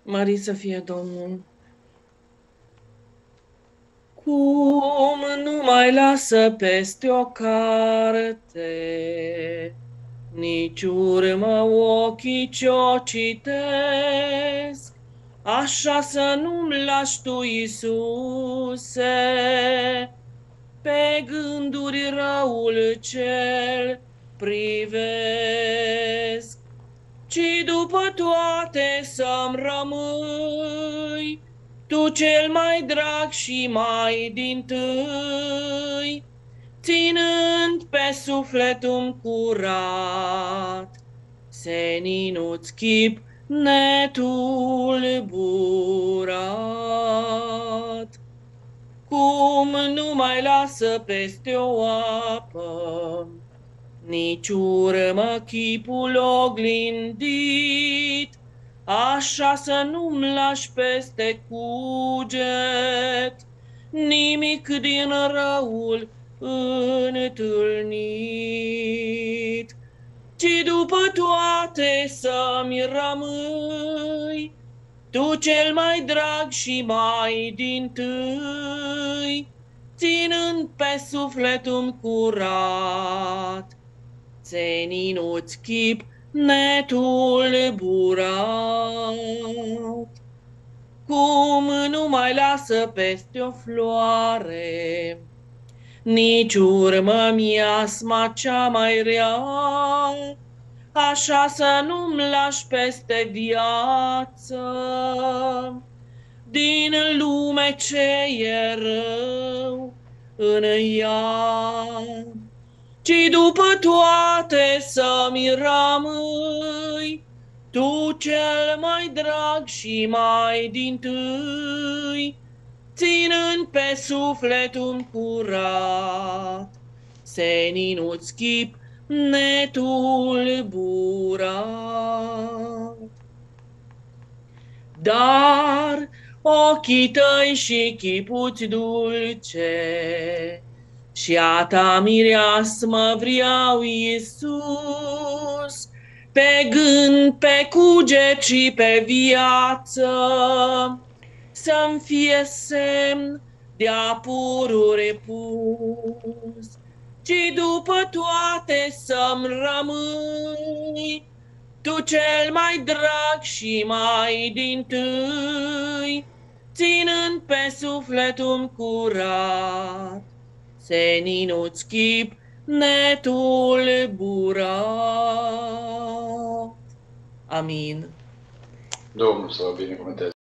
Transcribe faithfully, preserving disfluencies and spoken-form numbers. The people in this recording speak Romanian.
Mărit să fie Domnul. Cum nu mai lasă peste o carte, nici urmă ochii ce-o citesc, așa să nu-mi lași Tu, Iisuse, pe gânduri răul cel privesc, ci după toate să-mi rămâi, Tu cel mai drag și mai dintâi, ținând pe sufletul curat, senin-ți chip netulburat. Cum nu mai lasă peste o apă, nici urmă chipul oglindit, așa să nu-mi lași peste cuget nimic din răul întâlnit, ci după toate să-mi rămâi, Tu cel mai drag și mai dintâi, ținând pe sufletul curat, senin-ți chip netulburat. Cum nu mai lasă peste o floare, nici urmă miasma cea mai rea, așa să nu-mi lași peste viață din lume ce e rău în ea, ci după toate să-mi rămâi, Tu cel mai drag și mai dintâi, ținând pe sufletul curat, senin-ți chip netulburat. Dar ochii Tăi și chipul-ți dulce și a Ta mireasmă vreau, Iisus, pe gând, pe cuget și pe viață, să-mi fie semn de-a pururi pus, ci după toate să-mi rămâi, Tu cel mai drag și mai dintâi, ținând pe sufletul curat, senin-ți chip netulburat. Amin. Domnul să vă binecuvânteze.